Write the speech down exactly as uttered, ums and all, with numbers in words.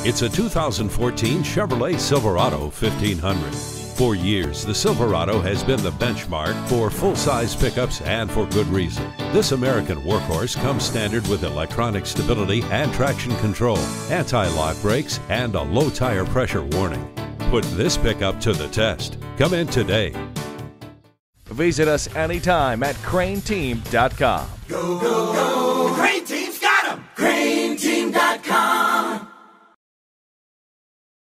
It's a two thousand fourteen Chevrolet Silverado fifteen hundred. For years, the Silverado has been the benchmark for full-size pickups, and for good reason. This American workhorse comes standard with electronic stability and traction control, anti-lock brakes, and a low tire pressure warning. Put this pickup to the test. Come in today. Visit us anytime at crain team dot com. Go, go, go, Crain Team!